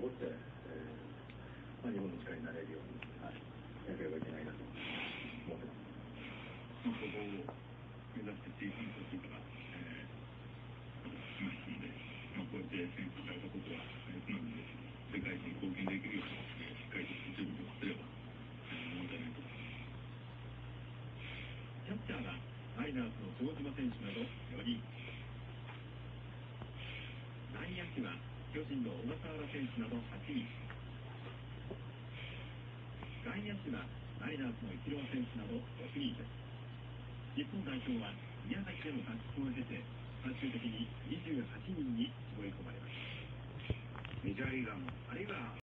って、日本の力になれるように、やればいけないなと思ってます。 そこを目指してシーズン途中から、来ましたので、こうやって選出されたことはつまみで世界一に貢献できるように、しっかりと準備をすれば問題ないと思います。キャッチャーがマリナーズの城島選手など4人、内野手は巨人の小笠原選手など8人、外野手はマリナーズのイチロー選手など6人です。日本代表は宮崎での合宿を経て最終的に28人に絞り込まれました。メジャーリーガーもあるいは